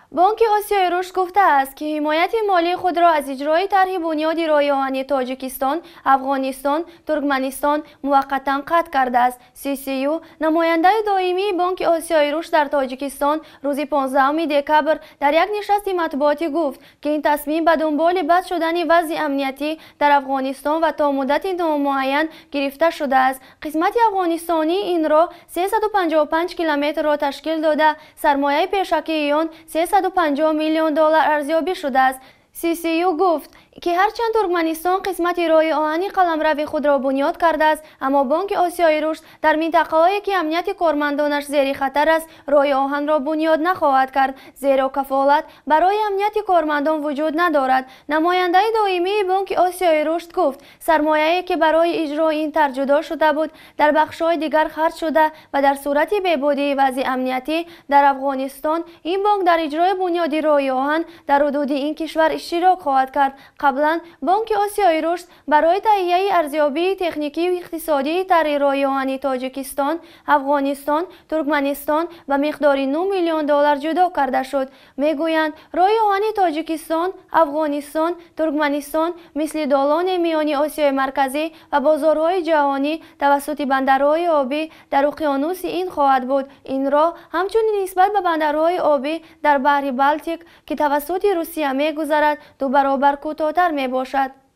بانک آسیای رشد گفته است که حمایت مالی خود را از اجرای طرح بنیاد راه آهنی تاجیکستان، افغانستان، ترکمنستان موقتا قطع کرده است. CCU نماینده دائمی بانک آسیای رشد در تاجیکستان روز 15 دکبر در یک نشست مطبوعاتی گفت که این تصمیم به دنبال بد شدن وضع امنیتی در افغانستان و تا مدت نامعین گرفته شده است. قسمت افغانستانی این راه 355 کیلومتر را تشکیل داده، سرمایه پیشکی آن 350 میلیون دلار ارزیابی شده است. CCU گفت که هرچند ترکمنستان قسمت راه آهنی قلمرو خود را بنیاد کرده است، اما بانک آسیای رشد در منطقه‌هایی که امنیت کارمندانش زیر خطر است راه آهن را بنیاد نخواهد کرد، زیرا کفالت برای امنیت کارمندان وجود ندارد. نماینده دائمی بانک آسیای رشد گفت سرمایه‌ای که برای اجرای این طرح جدا شده بود در بخش‌های دیگر خرج شده و در صورت بهبودی وضع امنیتی در افغانستان این بانک در اجرای بنیاد راه آهن در حدود این کشور اشتراک خواهد کرد. قبلا بانک آسیای رشد برای تهیه ارزیابی تکنیکی و اقتصادی طرح راه آهنی تاجیکستان، افغانستان، ترکمنستان و مقدار 9 میلیون دلار جدا کرده شد. میگویند راه آهنی تاجیکستان، افغانستان، ترکمنستان مثل دالان میانی آسیای مرکزی و بازارهای جهانی توسط بندرهای آبی در اقیانوس هند خواهد بود. این راه همچنین نسبت به بندرهای آبی در بحر بالتیک که توسط روسیه میگذرد 2 برابر کوتاه‌تر می باشد.